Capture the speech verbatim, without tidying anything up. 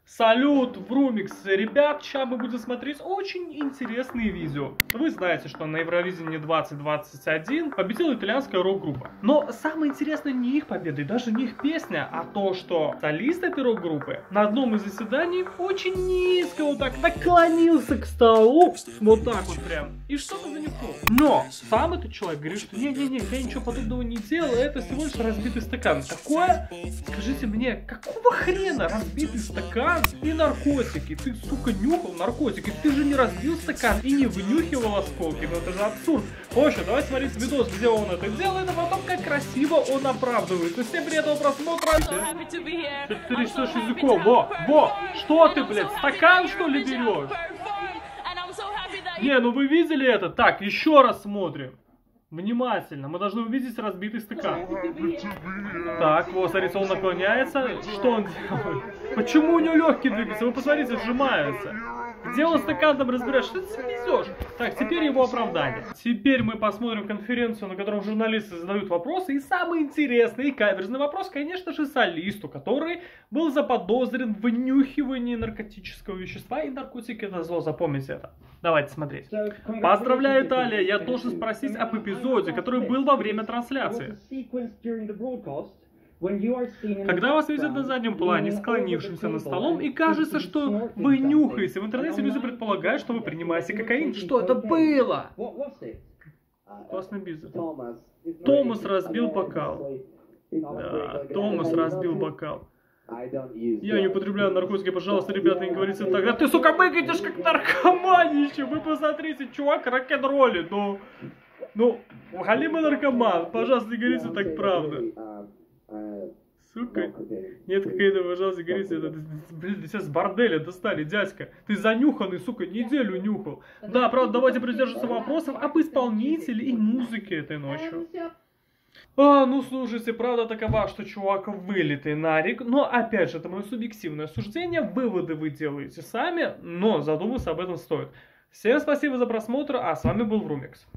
Салют, Врумикс! Ребят, сейчас мы будем смотреть очень интересные видео. Вы знаете, что на Евровидении двадцать двадцать один победила итальянская рок-группа. Но самое интересное не их победа и даже не их песня, а то, что солист этой рок-группы на одном из заседаний очень низко вот так наклонился к столу, вот так вот прям, и что-то занесло. Но сам этот человек говорит, что не-не-не, я ничего подобного не делал, это всего лишь разбитый стакан. Какое? Скажите мне, какого хрена разбитый стакан и наркотики? Ты, сука, нюхал наркотики, ты же не разбил стакан и не внюхивал осколки, ну это же абсурд. В общем, давай смотреть видос, где он это делает, а потом как красиво он оправдывается. Всем приятного просмотра. Ты рисуешь языком, во, во, что ты, блядь, стакан что ли берешь? Не, ну вы видели это? Так, еще раз смотрим. Внимательно, мы должны увидеть разбитый стакан. Так, вот, смотрите, он наклоняется. Что он делает? Почему у него легкие двигаются? Вы посмотрите, сжимаются. Где он стакан там разбираешь? Что ты везешь? Так, теперь его оправдание. Теперь мы посмотрим конференцию, на котором журналисты задают вопросы. И самый интересный и каверзный вопрос, конечно же, солисту, который был заподозрен в внюхивании наркотического вещества. И наркотики это зло, запомните это. Давайте смотреть. Поздравляю, Италия! Я должен спросить об эпизоде, который был во время трансляции. Когда вас видят на заднем плане, склонившимся над столом, и кажется, что вы нюхаете. В интернете люди предполагают, что вы принимаете кокаин. Что это было? Классный бизнес. Томас разбил бокал. Да, Томас разбил бокал. Я не употребляю наркотики, пожалуйста, ребята, не говорите так. Да ты, сука, выглядишь как наркоманище. Вы посмотрите, чувак рок-н-роллит. Ну, ну, галимый наркоман. Пожалуйста, не говорите так, правда. Сука. Нет, какая-то, пожалуйста, говорите, это, блин, сейчас с борделя достали, дядька. Ты занюханный, сука, неделю нюхал. Да, правда, давайте придерживаться вопросов об исполнителе и музыке этой ночью. А, ну, слушайте, правда такова, что чувак вылитый нарик. Но, опять же, это мое субъективное суждение. Выводы вы делаете сами, но задуматься об этом стоит. Всем спасибо за просмотр, а с вами был Врумикс.